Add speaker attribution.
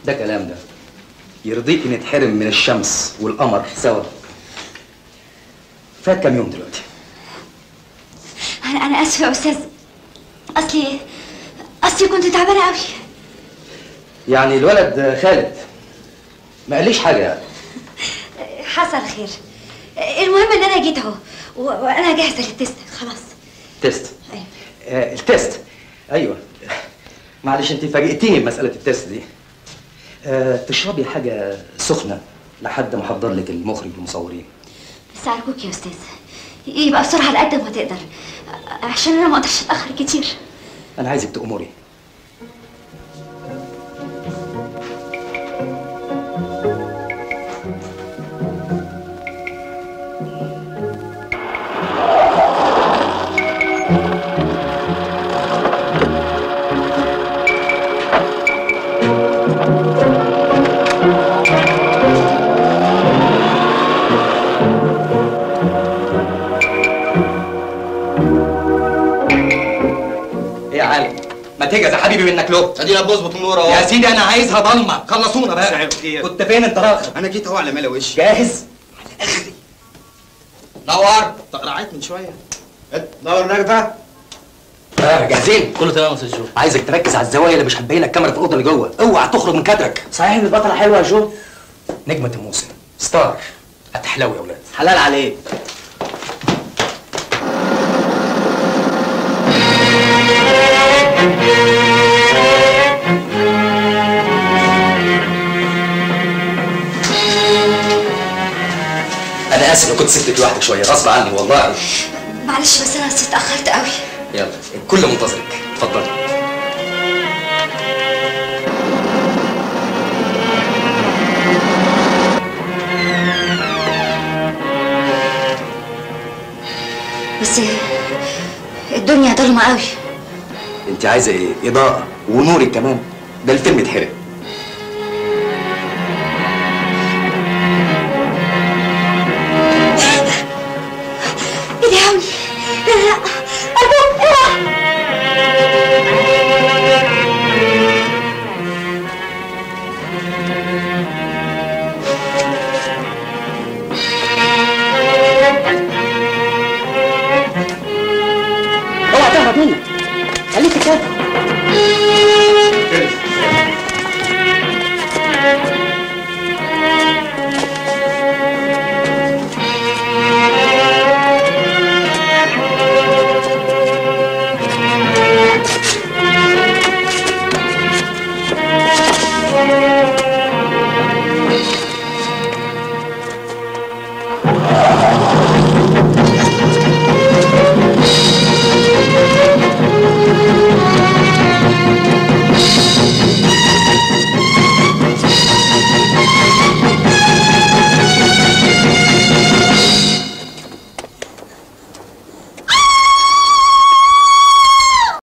Speaker 1: ده كلام ده يرضيكي نتحرم من الشمس والقمر سوا؟ فات كام يوم دلوقتي؟
Speaker 2: انا اسفه يا استاذ، اصلي كنت تعبانه قوي.
Speaker 1: يعني الولد خالد ما قاليش حاجه يعني؟
Speaker 2: حصل خير. المهم ان انا جيت اهو وانا جاهزه للتست خلاص.
Speaker 1: تيست؟
Speaker 2: ايوه.
Speaker 1: التيست، ايوه. معلش انت فاجئتيني بمساله التيست دي. تشربي حاجه سخنه لحد ما احضر لك المخرج والمصورين.
Speaker 2: بس ارجوك يا استاذ يبقى بسرعه على قد ما تقدر، عشان انا ما اقدرش اتاخر كتير.
Speaker 1: انا عايزك تأمري. تجهز يا حبيبي منك له.
Speaker 3: ادينا بنظبط النور اهو
Speaker 1: يا سيدي انا عايزها ضلمه، خلصونا بقى. كنت فين انت راخر؟
Speaker 3: انا جيت اهو على ملا وشي.
Speaker 1: جاهز؟ على اخري. نور.
Speaker 3: تقرعت من شويه. نور نجفه.
Speaker 1: جاهزين؟
Speaker 4: كله تمام يا استاذ جو.
Speaker 1: عايزك تركز على الزوايا اللي مش هتبين لك كاميرا في الاوضه اللي جوه، اوعى تخرج من كادرك.
Speaker 4: صحيح ان البطله حلوه يا جو؟
Speaker 1: نجمه الموسم، ستار، هتحلوي يا ولاد.
Speaker 4: حلال عليك.
Speaker 1: انا اسف لو كنت سبتك لوحدك شويه، غصب عني والله.
Speaker 2: معلش بس انا اتاخرت قوي.
Speaker 1: يلا الكل منتظرك، اتفضلي.
Speaker 2: بس الدنيا ضلمه قوي.
Speaker 1: انت عايزه ايه؟ اضاءه ونورك كمان؟ ده الفيلم اتحرق.